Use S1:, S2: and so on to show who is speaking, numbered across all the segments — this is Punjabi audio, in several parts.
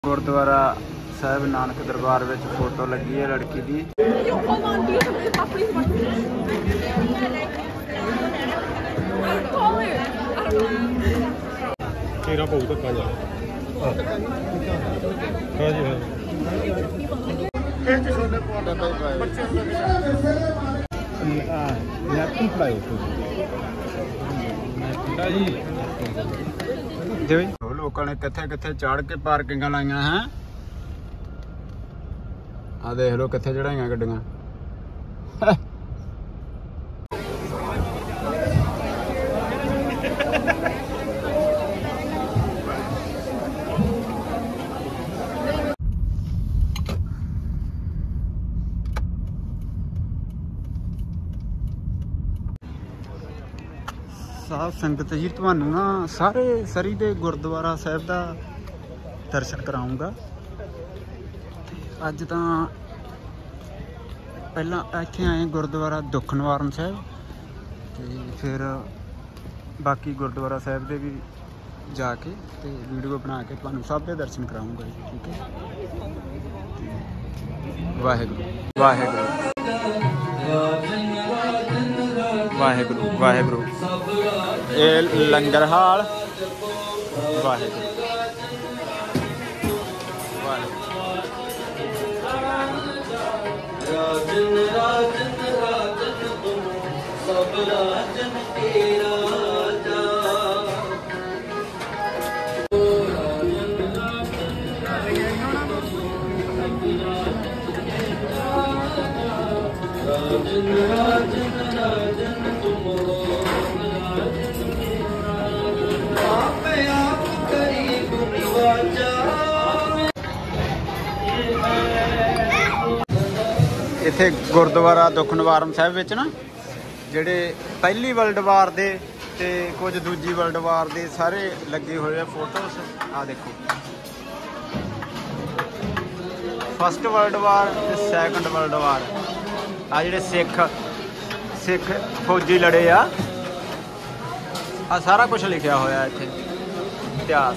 S1: गुरुद्वारा साहिब नानक दरबार में फोटो लगी है लड़की की। लोगों ने किथे किथे चढ़ के पार्किंग लाइया हैं। आ देख लो किथे चढ़ाइया गड्डियां। साध संगत जी तुहानू ना सारे सरी दे गुरुद्वारा साहिब दा दर्शन कराऊंगा। अज तो पहला इत्थे आए गुरुद्वारा दुख निवारण साहिब, तो फिर बाकी गुरुद्वारा साहिब दे भी जाके ते वीडियो बना के तुहानू सब दे दर्शन कराऊंगा जी। ठीक है, वाहेगुरू वाहेगुरू वाहेगुरू वाहेगुरू। ये लंगर हाल वाहेगुरू इत्थे गुरुद्वारा दुख निवारण साहिब विच ना जिहड़े पहली वर्ल्ड वार दे ते कुछ दूजी वर्ल्ड वार दे सारे लगे हुए हैं फोटोस। आ देखो फस्ट वर्ल्ड वार ते सैकंड वर्ल्ड वार। आ जिहड़े सिख फौजी लड़े आ सारा कुछ लिखा होया इत्थे इतिहास।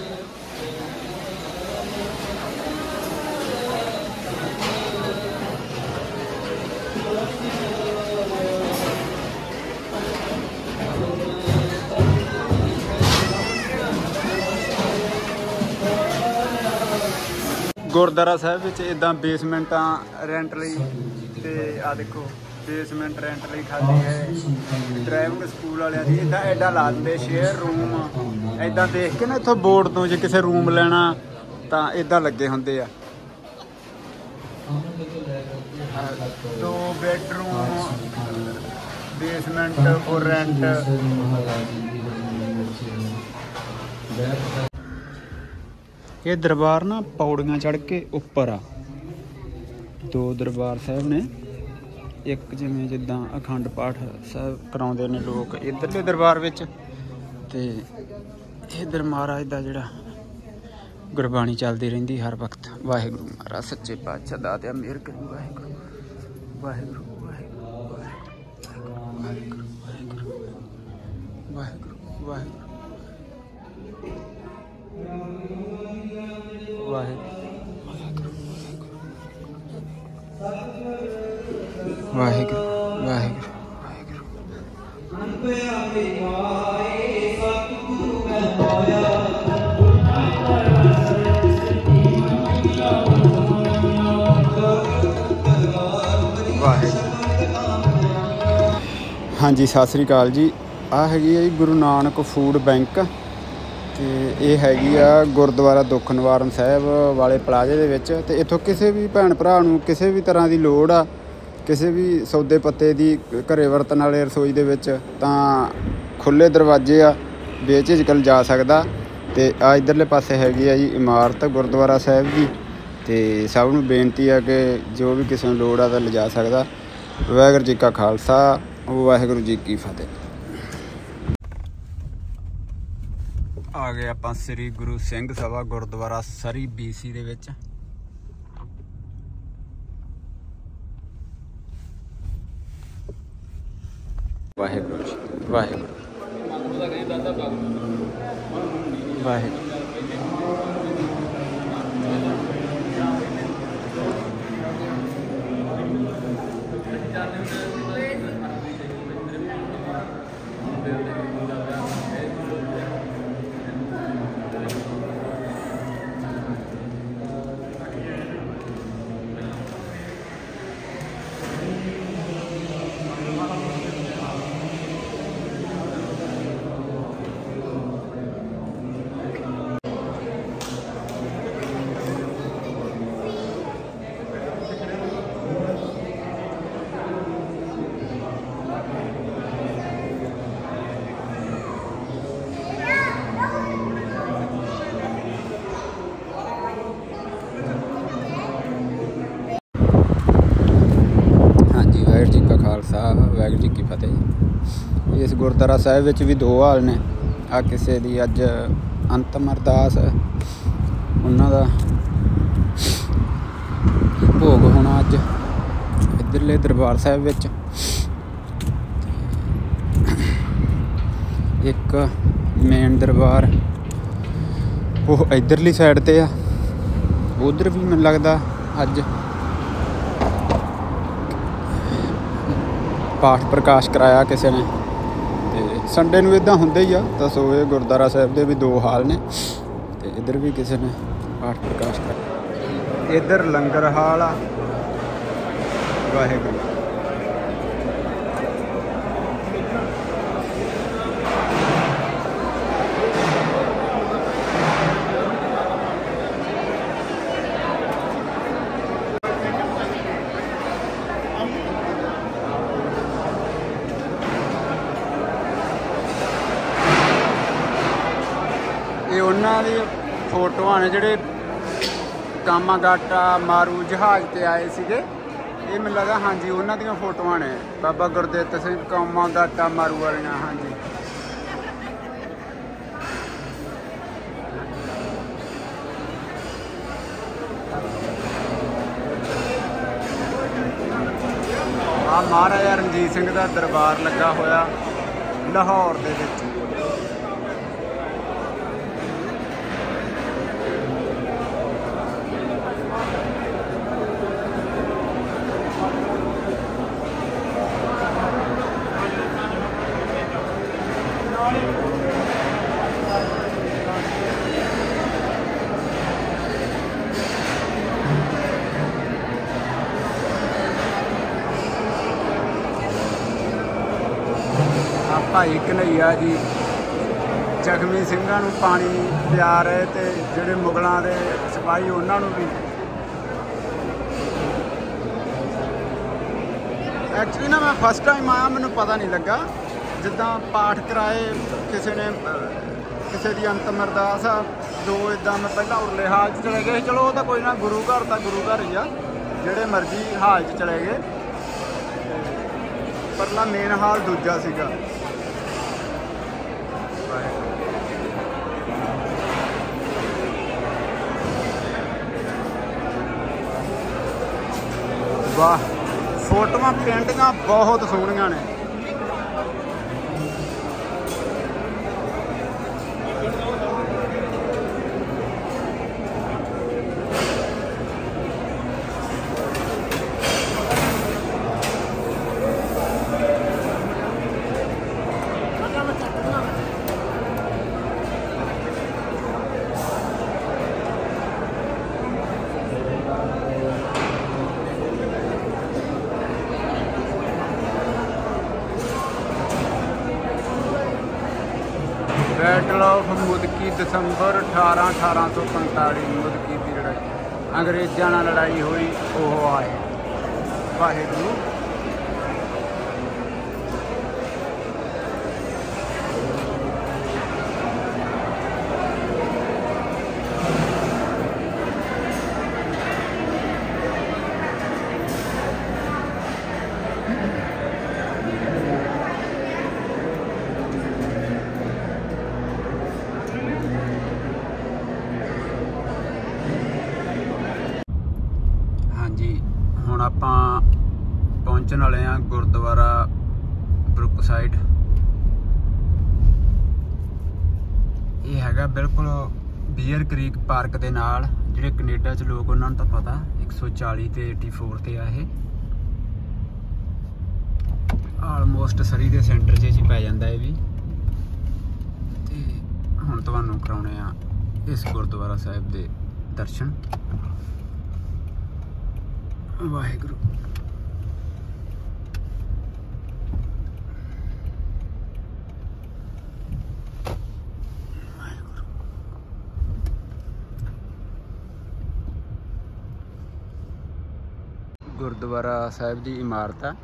S1: गुरुद्वारा साहिब इदा बेसमेंटा रेंट लई ते आ देखो बेसमेंट रेंट लई खाली है। ड्राइविंग स्कूल वाले की इदा एडा ला दिंदे शेयर रूम इदा देख के ना इत्थों बोर्ड तो जे किसी रूम लेना तो इदा लगे होंदे आ। 2 बेडरूम बेसमेंट और रेंट। ये दरबार ना पौड़ियां चढ़ के उपर आ। 2 दरबार साहिब ने, एक जिमें जिदा अखंड पाठ साहिब कराउंदे ने लोग इधरले दरबार विच, ते इधर महाराज दा जिहड़ा गुरबाणी चलदी रहिंदी हर वक्त। वाहिगुरू महाराज सच्चे पातशाह दाता मेहर करी। वाहिगुरू वाहिगुरू वाहिगुरू वाहिगुरू वाहिगुरू वाहिगुरू वाहिगुरू वाहिगुरू वाहिगुरू हाँ जी सत श्री अकाल जी। आ हैगी है गुरु नानक फूड बैंक ते ये हैगी आ गुरुद्वारा दुख निवारण साहिब वाले प्लाजे दे विच। ते इत्थों किसी भी भैन भरा नूं किसी भी तरह की लोड़ आ, किसी भी सौदे पत्ते की घरे वरतन वाले रसोई दे विच तां खुले दरवाजे आ, बेझिझक जा सकदा। ते आ इधरले पासे हैगी आ जी इमारत गुरुद्वारा साहिब की। ते सब नूं बेनती है कि जो भी किसी नूं लोड़ आ तां लिजा सकदा। वाहिगुरू जी का खालसा वाहिगुरू जी की फतेह। आ गए आपां श्री गुरु सिंह सभा गुरुद्वारा सरी BC दे विच। वाहिगुरू जी वाहिगुरू वाहिगुरू वाहिगुरू जी की फतेह। इस गुरुद्वारा साहिब विच भी दो हाल ने। आ किसी दी अज अंतिम अरदास उन्हां दा भोग होना अज इधरले दरबार साहिब विच। एक मेन दरबार वो इधरली साइड ते आ, उधर भी मैनूं लगदा अज पाठ प्रकाश कराया किसी ने। तो संडे नूं इदां हुंदा ही आ। तो सो ये गुरुद्वारा साहिब के भी दो हाल ने, तो इधर भी किसी ने पाठ प्रकाश कराया। इधर लंगर हाल आ। वाहिगुरू ये उन्हां दी फोटोआं ने जिहड़े कामागाटा मारू जहाज़ ते आए सीगे। ये मैनूं लगदा हाँ जी उन्हां दियां फोटोआं ने, बाबा गुरदित्त सिंह कामागाटा मारू वालियां। हाँ जी आ महाराजा रणजीत सिंह का दरबार लगा होया लाहौर दे विच। भाई कन्हैया जी जख्मी ਸਿੰਘਾਂ ਨੂੰ पानी पिया रहे थे, ਜਿਹੜੇ मुगलों के सिपाही उन्होंने भी। एक्चुअली ना मैं फस्ट टाइम आया, मैनू पता नहीं लगा। जिदा पाठ कराए किसी ने, किसी की अंतिम अरदास दो इदा मैं पहला उरले हाल च चले गए। चलो वो तो कोई ना, गुरु घर तो गुरु घर ही आ, जेड़े मर्जी हाल च चले गए। परला मेन हाल दूजा सीगा। वाह, फोटोआं पेंटिंगां बहुत सोहणियां ने। बैटल ऑफ मुदकी दसंबर 1845 मुदकी की लड़ाई, अंग्रेज़ों नाल लड़ाई हुई वो आए। वाहिगुरू ਹੁਣ ਆਪਾਂ ਪਹੁੰਚਣ ਵਾਲੇ ਆ ਗੁਰਦੁਆਰਾ ਬਰੁੱਕ ਸਾਈਡ। ਇਹ ਹੈਗਾ ਬਿਲਕੁਲ ਬੀਅਰ ਕ੍ਰੀਕ ਪਾਰਕ ਦੇ ਨਾਲ। ਜਿਹੜੇ ਕੈਨੇਡਾ 'ਚ ਲੋਕ ਉਹਨਾਂ ਨੂੰ ਤਾਂ ਪਤਾ 140 ਤੇ 84 ਤੇ ਆ। ਇਹ ਆਲਮੋਸਟ ਸਰੀ ਦੇ ਸੈਂਟਰ 'ਚ ਹੀ ਪੈ ਜਾਂਦਾ ਇਹ ਵੀ। ਤੇ ਹੁਣ ਤੁਹਾਨੂੰ ਕਰਾਉਣੇ ਆ ਇਸ ਗੁਰਦੁਆਰਾ ਸਾਹਿਬ ਦੇ ਦਰਸ਼ਨ। ਵਾਹਿਗੁਰੂ ਗੁਰਦੁਆਰਾ ਸਾਹਿਬ ਦੀ ਇਮਾਰਤ ਆ।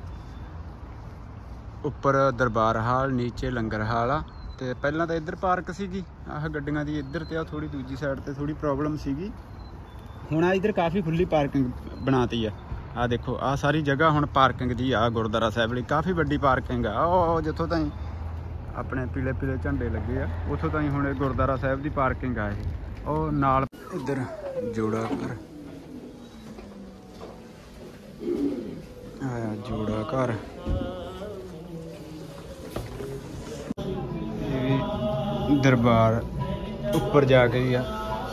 S1: ਉੱਪਰ ਦਰਬਾਰ ਹਾਲ, ਨੀਚੇ ਲੰਗਰ ਹਾਲ ਆ। ਤੇ ਪਹਿਲਾਂ ਤਾਂ ਇੱਧਰ ਪਾਰਕ ਸੀਗੀ ਆਹ ਗੱਡੀਆਂ ਦੀ ਇੱਧਰ, ਤੇ ਆ ਥੋੜੀ ਦੂਜੀ ਸਾਈਡ ਤੇ ਥੋੜੀ ਪ੍ਰੋਬਲਮ ਸੀਗੀ। ਹੁਣ ਆ ਇੱਧਰ ਕਾਫੀ ਖੁੱਲੀ ਪਾਰਕਿੰਗ ਬਣਾਤੀ ਆ। ਆ ਦੇਖੋ ਆ ਸਾਰੀ ਜਗ੍ਹਾ ਹੁਣ ਪਾਰਕਿੰਗ ਜੀ ਆ ਗੁਰਦੁਆਰਾ ਸਾਹਿਬ ਲਈ ਕਾफ़ी ਵੱਡੀ ਪਾਰਕਿੰਗ ਆ। ਉਹ ਜਿੱਥੋਂ ਤਾਈਂ ਆਪਣੇ ਪੀਲੇ ਪੀਲੇ ਝੰਡੇ ਲੱਗੇ ਆ ਉੱਥੋਂ ਤਾਈਂ ਹੁਣ ਇਹ ਗੁਰਦੁਆਰਾ ਸਾਹਿਬ ਦੀ ਪਾਰਕਿੰਗ ਆ ਇਹ। ਉਹ ਨਾਲ ਇੱਧਰ ਜੋੜਾ ਘਰ ਆਇਆ, ਜੋੜਾ ਘਰ ਇਹ ਵੀ ਦਰਬਾਰ ਉੱਪਰ ਜਾ ਕੇ ਹੀ ਆ।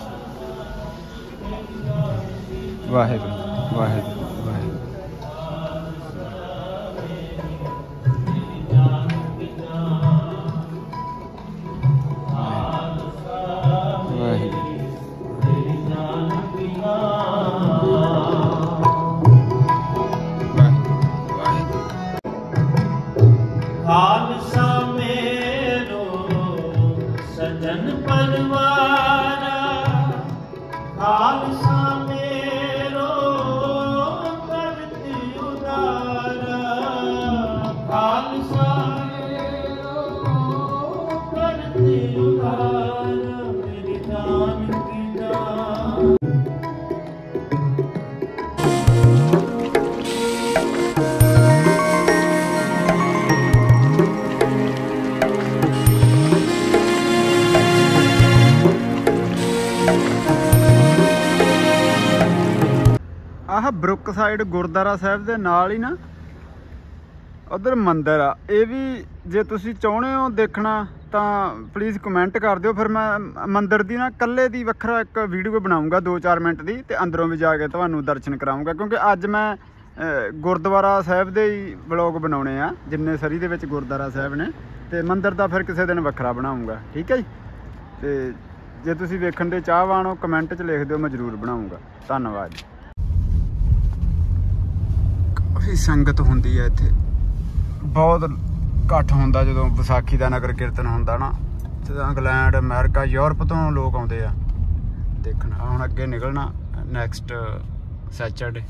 S1: ਵਾਹਿਗੁਰੂ ਵਾਹਿਗੁਰੂ ਵਾਹਿਗੁਰੂ।
S2: खालसा मेरो सजन परवारा, खालसा मेरो करती उदारा, खालसा मेरो करती उदारा, मेरी जान की जान।
S1: ਆਹ ਬਰੁੱਕ ਸਾਈਡ ਗੁਰਦੁਆਰਾ ਸਾਹਿਬ ਦੇ ਨਾਲ ਹੀ ਨਾ ਉਧਰ ਮੰਦਿਰ ਆ। ਇਹ ਵੀ ਜੇ ਤੁਸੀਂ ਚਾਹੁੰਦੇ ਹੋ ਦੇਖਣਾ ਤਾਂ ਪਲੀਜ਼ ਕਮੈਂਟ ਕਰ ਦਿਓ, ਫਿਰ ਮੈਂ ਮੰਦਿਰ ਦੀ ਨਾ ਇਕੱਲੇ ਦੀ ਵੱਖਰਾ ਇੱਕ ਵੀਡੀਓ ਬਣਾਉਂਗਾ 2-4 ਮਿੰਟ ਦੀ, ਤੇ ਅੰਦਰੋਂ ਵੀ ਜਾ ਕੇ ਤੁਹਾਨੂੰ ਦਰਸ਼ਨ ਕਰਾਉਂਗਾ। ਕਿਉਂਕਿ ਅੱਜ ਮੈਂ ਗੁਰਦੁਆਰਾ ਸਾਹਿਬ ਦੇ ਹੀ ਵਲੋਗ ਬਣਾਉਣੇ ਆ ਜਿੰਨੇ ਸਰੀ ਦੇ ਵਿੱਚ ਗੁਰਦੁਆਰਾ ਸਾਹਿਬ ਨੇ, ਤੇ ਮੰਦਿਰ ਦਾ ਫਿਰ ਕਿਸੇ ਦਿਨ ਵੱਖਰਾ ਬਣਾਉਂਗਾ, ਠੀਕ ਹੈ ਜੀ। ਤੇ ਜੇ ਤੁਸੀਂ ਵੇਖਣ ਦੇ ਚਾਹਵਾਨ ਹੋ ਕਮੈਂਟ 'ਚ ਲਿਖ ਦਿਓ, ਮੈਂ ਜ਼ਰੂਰ ਬਣਾਉਂਗਾ। ਧੰਨਵਾਦ ਜੀ। ਕਾਫੀ ਸੰਗਤ ਹੁੰਦੀ ਹੈ ਇੱਥੇ, ਬਹੁਤ ਇਕੱਠ ਹੁੰਦਾ ਜਦੋਂ ਵਿਸਾਖੀ ਦਾ ਨਗਰ ਕੀਰਤਨ ਹੁੰਦਾ ਨਾ। ਜਿੱਦਾਂ ਇੰਗਲੈਂਡ, ਅਮਰੀਕਾ, ਯੂਰਪ ਤੋਂ ਲੋਕ ਆਉਂਦੇ ਆ ਦੇਖਣ। ਹੁਣ ਅੱਗੇ ਨਿਕਲਣਾ ਨੈਕਸਟ ਸੈਚਰਡੇ,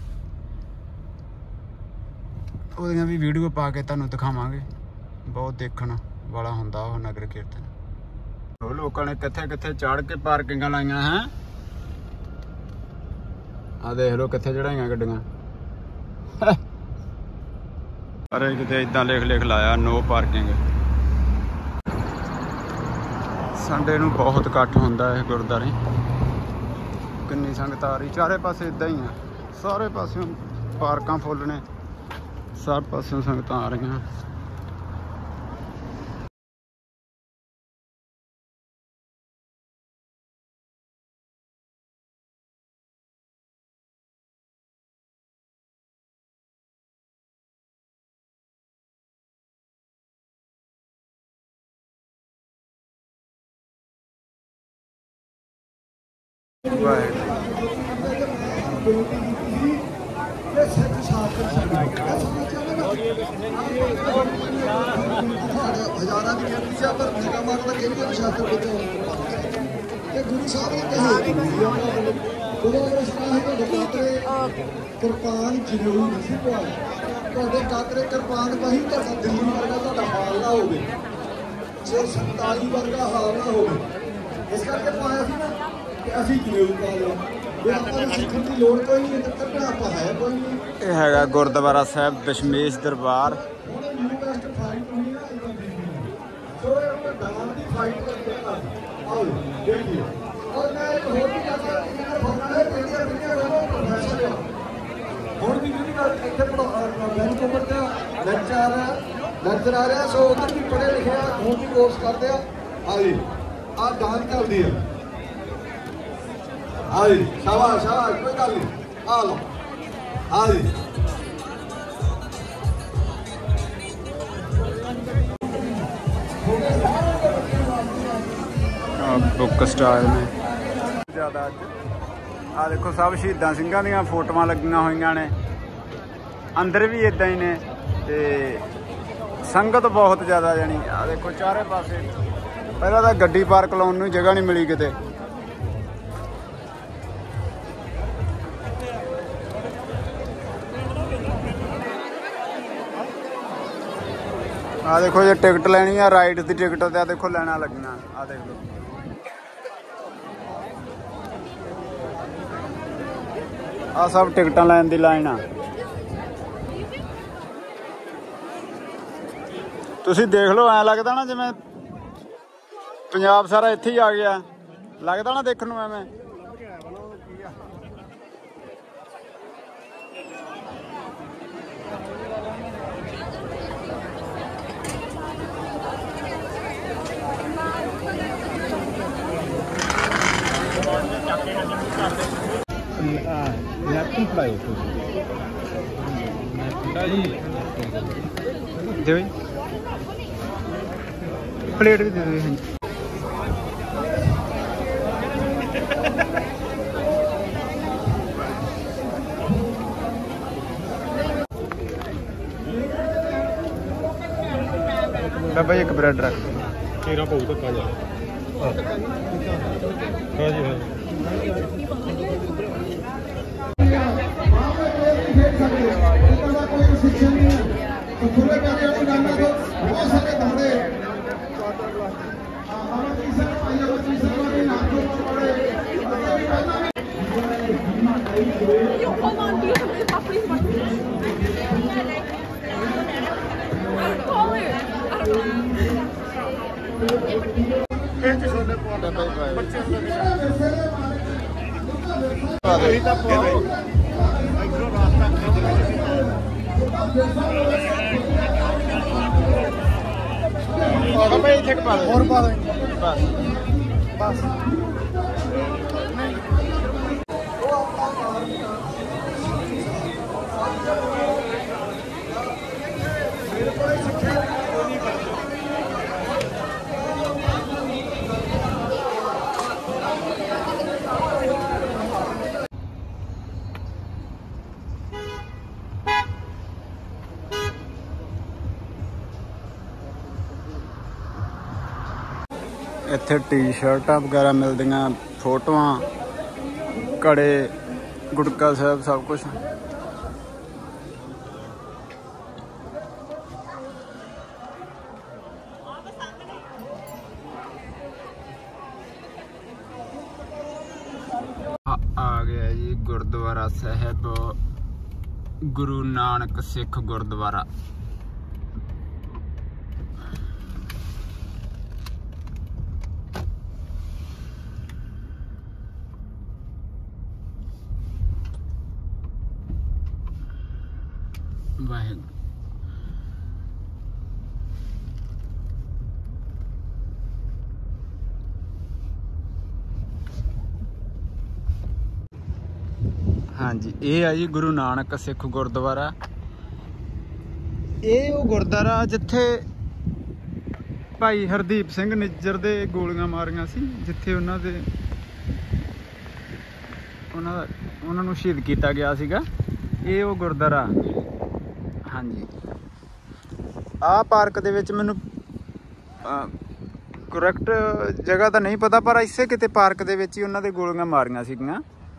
S1: ਉਹਦੀਆਂ ਵੀ ਵੀਡੀਓ ਪਾ ਕੇ ਤੁਹਾਨੂੰ ਦਿਖਾਵਾਂਗੇ। ਬਹੁਤ ਦੇਖਣ ਵਾਲਾ ਹੁੰਦਾ ਉਹ ਨਗਰ ਕੀਰਤਨ। ਉਹ ਲੋਕਾਂ ਨੇ ਕਿੱਥੇ ਕਿੱਥੇ ਚੜ੍ਹ ਕੇ ਪਾਰਕਿੰਗਾਂ ਲਾਈਆਂ ਹੈ। ਆ ਦੇਖ ਲਓ ਕਿੱਥੇ ਚੜਾਈਆਂ ਗੱਡੀਆਂ। ਅਰੇ ਕਿਤੇ ਇਦਾਂ ਲਿਖ ਲਾਇਆ ਨੋ ਪਾਰਕਿੰਗ। ਸੰਡੇ ਨੂੰ ਬਹੁਤ ਇਕੱਠ ਹੁੰਦਾ ਇਹ ਗੁਰਦੁਆਰੇ। ਕਿੰਨੀ ਸੰਗਤ ਆ ਰਹੀ, ਚਾਰੇ ਪਾਸੇ ਇਦਾਂ ਹੀ ਆ, ਸਾਰੇ ਪਾਸਿਓਂ ਪਾਰਕਾਂ ਫੁੱਲ ਨੇ, ਸਭ ਪਾਸਿਓਂ ਸੰਗਤਾਂ ਆ ਰਹੀਆਂ।
S3: ਹਜ਼ਾਰਾਂ ਦੀ ਗਿਣਤੀ ਸੀ ਪਰ ਨਿਗਾਹ ਮਾਰਨ ਦਾ ਕਿਹੜੀ ਸ਼ਾਸਤਰ ਵਿੱਚ ਇਹ ਗੁਰੂ ਸਾਹਿਬ ਨੇ ਕਿਹਾ ਗੁਰੂ ਅਗਰ ਸਲਾਹ ਹੈ ਤੁਹਾਡੇ ਕਾਤਰੇ ਕਿਰਪਾਨ ਜ਼ਰੂਰ ਨਹੀਂ ਸੀ ਪਾਇਆ। ਤੁਹਾਡੇ ਕਾਤਰੇ ਕਿਰਪਾਨ ਪਾਹੀ ਤੁਹਾਡਾ ਦਿੱਲੀ ਵਰਗਾ ਤੁਹਾਡਾ ਹਾਲ ਨਾ ਹੋਵੇ, 47 ਵਰਗਾ ਹਾਲ ਨਾ ਹੋਵੇ। ਇਸ ਕਰਕੇ ਪਾਇਆ ਸੀ ਨਾ ਕਿ ਅਸੀਂ ਜ਼ਰੂਰ ਪਾ ਲਿਆ। ਜੇ ਆਪਾਂ ਨੂੰ ਸਿੱਖਣ ਦੀ ਲੋੜ ਕੋਈ ਨਹੀਂ ਤਾਂ ਕੱਢਣਾ ਆਪਾਂ ਹੈ ਕੋਈ ਨਹੀਂ।
S1: ਇਹ ਹੈਗਾ ਗੁਰਦੁਆਰਾ ਸਾਹਿਬ ਦਸ਼ਮੇਸ਼ ਦਰਬਾਰ।
S3: फाइट करके आओ देखिए। और मैं एक और भी कहता हूं है मीडिया प्रोफेसर है और भी नहीं कर ਇੱਥੇ ਬੈਂਕ ਉੱਪਰ ਤੇ ਲੈਕਚਰ ਆ ਰਿਹਾ। ਸੋ ਉਧਰ ਵੀ ਪੜ੍ਹੇ ਲਿਖੇ ਆ, ਹੁਣ ਵੀ ਕੋਰਸ ਕਰਦੇ ਆ। ਹਾਂਜੀ ਆ ਗਾਨ ਚੱਲਦੀ ਹੈ। ਹਾਂਜੀ ਸ਼ਾਬਾਸ਼ ਸ਼ਾਬਾਸ਼, ਕੋਈ ਗੱਲ ਨਹੀਂ, ਆ ਲਓ। ਹਾਂਜੀ
S1: ਬੁੱਕ ਸਟਾਲ ਨੇ ਜ਼ਿਆਦਾ ਅੱਜ। ਆ ਦੇਖੋ ਸਭ ਸ਼ਹੀਦਾਂ ਸਿੰਘਾਂ ਦੀਆਂ ਫੋਟੋਆਂ ਲੱਗੀਆਂ ਹੋਈਆਂ ਨੇ, ਅੰਦਰ ਵੀ ਇਦਾਂ ਹੀ ਨੇ, ਤੇ ਸੰਗਤ ਬਹੁਤ ਜ਼ਿਆਦਾ। ਜਾਣੀ ਆ ਦੇਖੋ ਚਾਰੇ ਪਾਸੇ। ਪਹਿਲਾਂ ਤਾਂ ਗੱਡੀ ਪਾਰਕ ਲਾਉਣ ਨੂੰ ਜਗ੍ਹਾ ਨਹੀਂ ਮਿਲੀ ਕਿਤੇ। ਆ ਦੇਖੋ ਜੇ ਟਿਕਟ ਲੈਣੀ ਆ ਰਾਈਡ ਦੀ ਟਿਕਟ ਤੇ ਆ ਦੇਖੋ ਲੈਣਾ ਲੱਗਣਾ। ਆ ਦੇਖ ਲਓ ਆ ਸਭ ਟਿਕਟਾਂ ਲੈਣ ਦੀ ਲਾਈਨ ਆ। ਤੁਸੀਂ ਦੇਖ ਲਓ, ਐ ਲੱਗਦਾ ਨਾ ਜਿਵੇਂ ਪੰਜਾਬ ਸਾਰਾ ਇੱਥੇ ਹੀ ਆ ਗਿਆ, ਲੱਗਦਾ ਨਾ ਦੇਖਣ ਨੂੰ ਐਵੇਂ। ਦਿਓ ਜੀ, ਪਲੇਟ ਵੀ ਦੇ ਦਿਓ। ਹਾਂਜੀ ਬਾਬਾ ਜੀ ਇੱਕ ਬ੍ਰੈਡ ਰੱਖ
S4: ਤੇਰਾ ਬਹੁਤ ਧੱਕਾ ਜਾ। ਹਾਂਜੀ ਹਾਂਜੀ
S1: ਹੋਰ ਪਾ ਦੇ ਬਸ ਬਸ। ਇੱਥੇ ਟੀ-ਸ਼ਰਟਾਂ ਵਗੈਰਾ ਮਿਲਦੀਆਂ, ਫੋਟੋਆਂ, ਘੜੇ, ਗੁਟਕਾ ਸਾਹਿਬ, ਸਭ ਕੁਛ। ਆ ਗਿਆ ਜੀ ਗੁਰਦੁਆਰਾ ਸਾਹਿਬ ਗੁਰੂ ਨਾਨਕ ਸਿੱਖ ਗੁਰਦੁਆਰਾ। ਵਾਹਿਗੁਰੂ। ਹਾਂਜੀ, ਇਹ ਆ ਜੀ ਗੁਰੂ ਨਾਨਕ ਸਿੱਖ ਗੁਰਦੁਆਰਾ। ਇਹ ਉਹ ਗੁਰਦੁਆਰਾ ਜਿੱਥੇ ਭਾਈ ਹਰਦੀਪ ਸਿੰਘ ਨਿੱਜਰ ਦੇ ਗੋਲੀਆਂ ਮਾਰੀਆਂ ਸੀ, ਜਿੱਥੇ ਉਹਨਾਂ ਨੂੰ ਸ਼ਹੀਦ ਕੀਤਾ ਗਿਆ ਸੀਗਾ। ਇਹ ਉਹ ਗੁਰਦੁਆਰਾ। ਹਾਂਜੀ, ਆਹ ਪਾਰਕ ਦੇ ਵਿੱਚ ਮੈਨੂੰ ਕਰੈਕਟ ਜਗ੍ਹਾ ਤਾਂ ਨਹੀਂ ਪਤਾ, ਪਰ ਇਸੇ ਕਿਤੇ ਪਾਰਕ ਦੇ ਵਿੱਚ ਹੀ ਉਹਨਾਂ ਦੇ ਗੋਲੀਆਂ ਮਾਰੀਆਂ ਸੀਗੀਆਂ।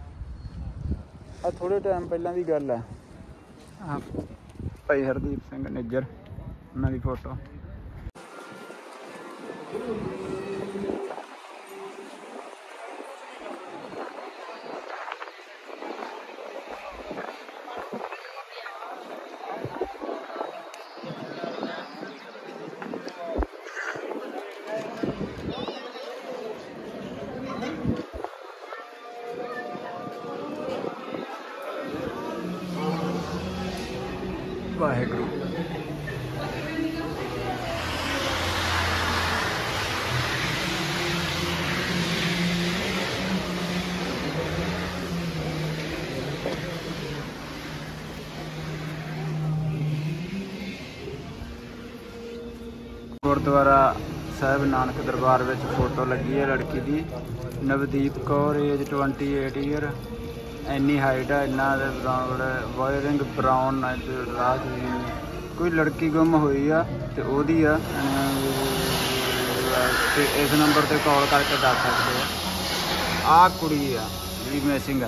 S1: ਆ ਥੋੜੇ ਟਾਈਮ ਪਹਿਲਾਂ ਦੀ ਗੱਲ ਹੈ। ਆਹ ਭਾਈ ਹਰਦੀਪ ਸਿੰਘ ਨਿੱਜਰ, ਉਹਨਾਂ ਦੀ ਫੋਟੋ। ਵਾਹਿਗੁਰੂ। ਗੁਰਦੁਆਰਾ ਸਾਹਿਬ ਨਾਨਕ ਦਰਬਾਰ ਵਿੱਚ ਫੋਟੋ ਲੱਗੀ ਹੈ ਲੜਕੀ ਦੀ, ਨਵਦੀਪ ਕੌਰ, ਏਜ 28 ਈਅਰ, ਇੰਨੀ ਹਾਈਟ ਹੈ, ਇੰਨਾ ਵਾਇਰਿੰਗ ਬਰਾਊਨ। ਰਾਤ ਕੋਈ ਲੜਕੀ ਗੁੰਮ ਹੋਈ ਆ ਤੇ ਉਹਦੀ ਆ, ਤੇ ਇਸ ਨੰਬਰ ਤੇ ਕਾਲ ਕਰਕੇ ਦੱਸ ਸਕਦੇ ਆ। ਆਹ ਕੁੜੀ ਆ ਜਿਹੜੀ ਮਿਸਿੰਗ ਆ।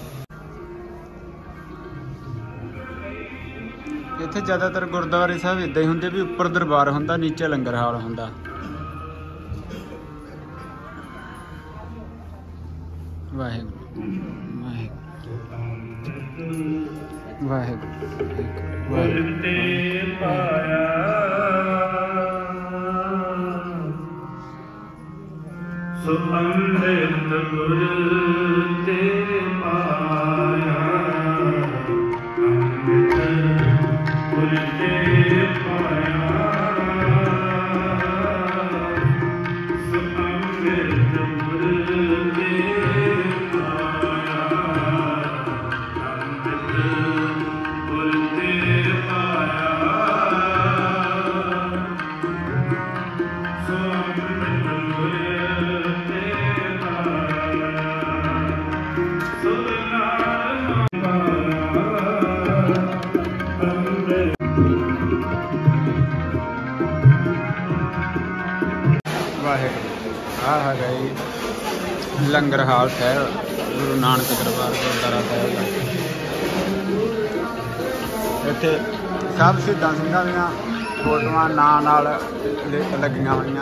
S1: ਇੱਥੇ ਜ਼ਿਆਦਾਤਰ ਗੁਰਦੁਆਰੇ ਸਾਹਿਬ ਇੱਦਾਂ ਹੀ ਹੁੰਦੇ ਵੀ ਉੱਪਰ ਦਰਬਾਰ ਹੁੰਦਾ, ਨੀਚੇ ਲੰਗਰ ਹਾਲ ਹੁੰਦਾ। ਵਾਹਿਗੁਰੂ ਵਾਹਿਗੁਰੂ ਵਾਹਿਗੁਰੂ।
S2: ਸੋ ਅੰਮ੍ਰਿਤ ਗੁਰ ਤੇ ਪਾਇਆ ਅੰਮ੍ਰਿਤ ਗੁਰ ਤੇ ਪਾਇਆ ਸੋ ਅੰਮ੍ਰਿਤ ਗੁਰ ਤੇ ਪਾਇਆ ਅੰਮ੍ਰਿਤ ਗੁਰ ਤੇ ਪਾਇਆ ਸੋ ਅੰਮ੍ਰਿਤ ਗੁਰ ਤੇ ਪਾਇਆ ਸੋ ਨਾਮ
S1: ਵਾਹਿਗੁਰੂ। ਆ ਹੈਗਾ ਜੀ ਲੰਗਰ ਹਾਲ ਸਾਹਿਬ ਗੁਰੂ ਨਾਨਕ ਦਰਬਾਰ ਗੁਰਦੁਆਰਾ ਸਾਹਿਬ ਦਾ। ਇੱਥੇ ਸਭ ਸ਼ਹੀਦਾਂ ਸਿੰਘਾਂ ਦੀਆਂ ਫੋਟੋਆਂ ਨਾਂ ਨਾਲ ਲੱਗੀਆਂ ਹੋਈਆਂ।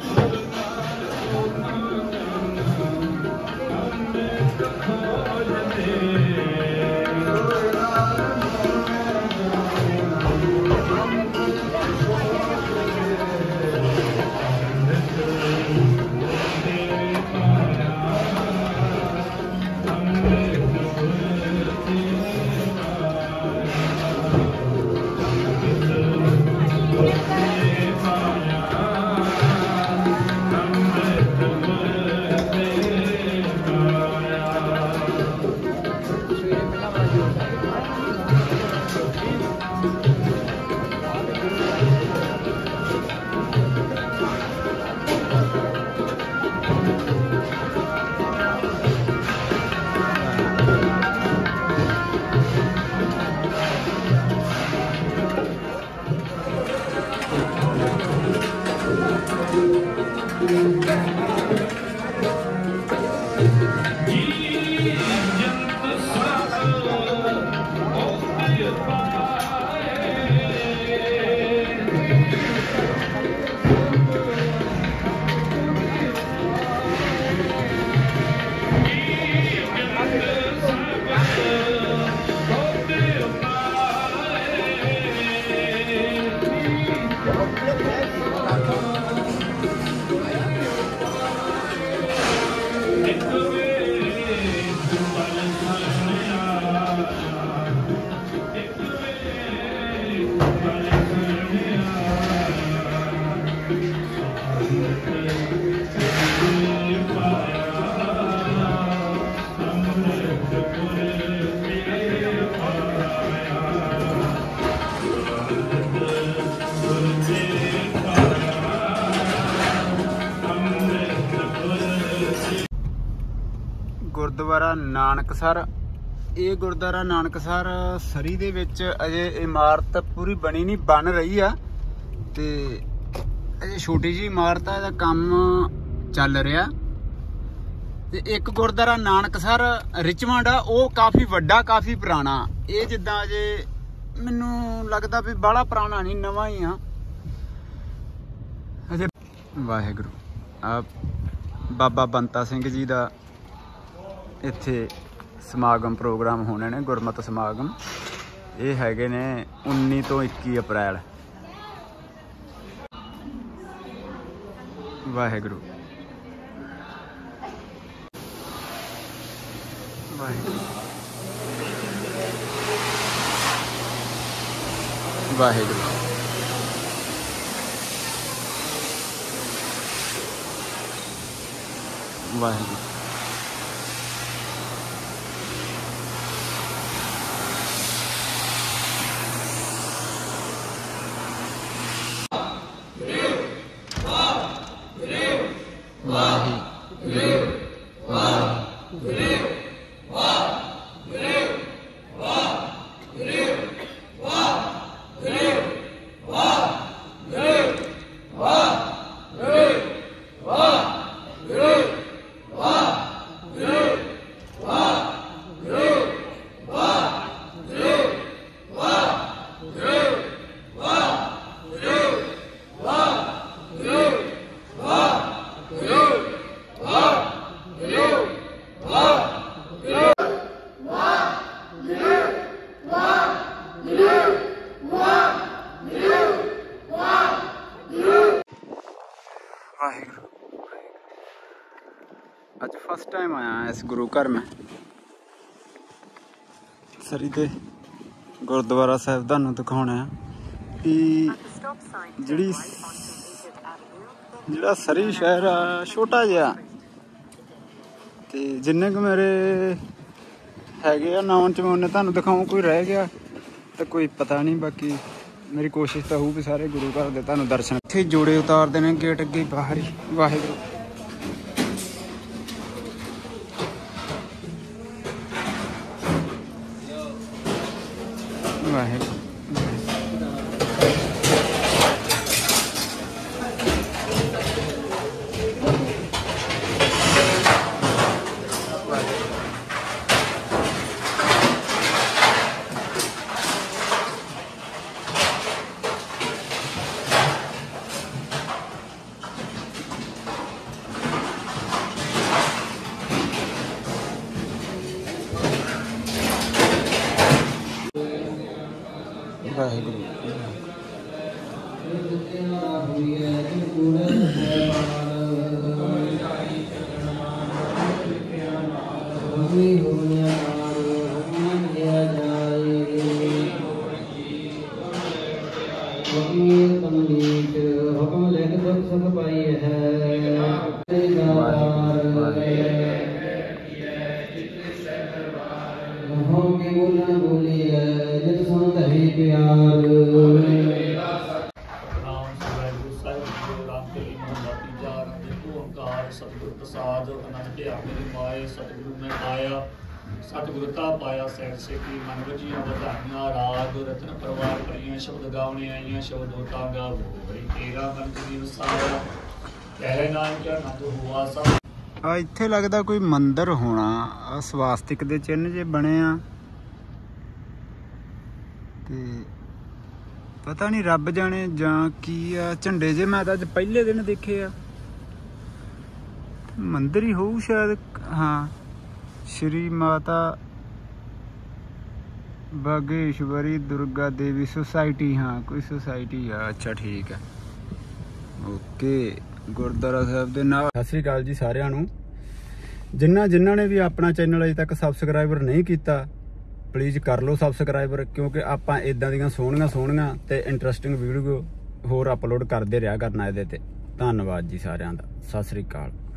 S1: ਗੁਰਦੁਆਰਾ ਨਾਨਕਸਰ। ਇਹ ਗੁਰਦੁਆਰਾ ਨਾਨਕਸਰ ਸਰੀ ਦੇ ਵਿੱਚ ਅਜੇ ਇਮਾਰਤ ਪੂਰੀ ਬਣੀ ਨਹੀਂ, ਬਣ ਰਹੀ ਆ ਤੇ ਅਜੇ ਛੋਟੀ ਜਿਹੀ ਇਮਾਰਤ ਆ, ਇਹਦਾ ਕੰਮ ਚੱਲ ਰਿਹਾ। ਤੇ ਇੱਕ ਗੁਰਦੁਆਰਾ ਨਾਨਕਸਰ ਰਿਚਮੰਡ ਆ, ਉਹ ਕਾਫੀ ਵੱਡਾ, ਕਾਫੀ ਪੁਰਾਣਾ। ਇਹ ਜਿੱਦਾਂ ਅਜੇ ਮੈਨੂੰ ਲੱਗਦਾ ਵੀ ਬਾਹਲਾ ਪੁਰਾਣਾ ਨਹੀਂ, ਨਵਾਂ ਹੀ ਆ ਅਜੇ। ਵਾਹਿਗੁਰੂ। ਆ ਬਾਬਾ ਬੰਤਾ ਸਿੰਘ ਜੀ ਦਾ ਇੱਥੇ ਸਮਾਗਮ ਪ੍ਰੋਗਰਾਮ ਹੋਣੇ ਨੇ, ਗੁਰਮਤਿ ਸਮਾਗਮ। ਇਹ ਹੈਗੇ ਨੇ 19 ਤੋਂ 21 ਅਪ੍ਰੈਲ। ਵਾਹਿਗੁਰੂ ਵਾਹਿਗੁਰੂ ਵਾਹਿਗੁਰੂ। ਵਾਹਿਗੁਰੂ।
S3: ਵਾਹ
S1: इस गुरु घर में सरी ते गुरुद्वारा साहिब तुहानूं दिखाउणा है कि जिहड़ा सरी शहर आ छोटा जिहा ते जिन्ने क मेरे हैगे आ नौन च मैं उन्ने तुहानूं दिखाऊं, कोई रह गया तो कोई पता नहीं। बाकी मेरी कोशिश तो होऊ भी सारे गुरु घर दे तुहानूं दर्शन। इत्थे जोड़े उतारदे ने गेट अगे बाहर ही। वाहिगुरू वाहिगुरू वाहिगुरू
S5: हुक्म लिख दुख सुख पाई है बोलना बोली है जित सुन तभी प्यार।
S6: सतगुरु प्रसाद अनंत मेरी माए सतगुरु मैं पाया सतगुरता पाया सैर से की मन वजियां वधाइयां राग रतन परवार भरियां शब्द गावने आईयां शब्द होता गावो बड़ी तेरा मन जी वसाया कह नानक आनंद हुआ सब।
S1: आ इत्थे लगदा कोई मंदिर होना। आ स्वास्तिक दे चिन्ह जे बने आ ते पता नहीं रब जाने जां की आ। झंडे जे मैं तां अज पहले दिन देखे आ। मंदिर ही होऊ शायद। हाँ श्री माता बागेश्वरी दुर्गा देवी सोसाइटी। हाँ कोई सोसाइटी है। अच्छा ठीक है ओके। गुरुद्वारा साहिब दे नाल। सत श्री अकाल जी सारिआं नूं। जिन्हां ने भी अपना चैनल अजे तक सबसक्राइबर नहीं किया प्लीज़ कर लो सबसक्राइबर, क्योंकि आपां इदां दीयां सोहणियां ते इंटरस्टिंग वीडियो होर अपलोड करते रहा करना। इहदे ते धन्नवाद जी सारिआं दा। सत श्री अकाल।